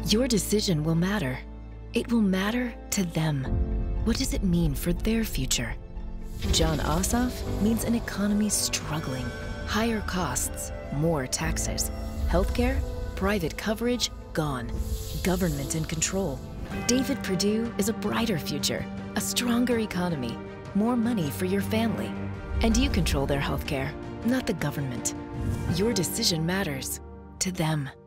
Your decision will matter. It will matter to them. What does it mean for their future? Jon Ossoff means an economy struggling. Higher costs, more taxes. Healthcare, private coverage, gone. Government in control. David Perdue is a brighter future, a stronger economy, more money for your family. And you control their healthcare, not the government. Your decision matters to them.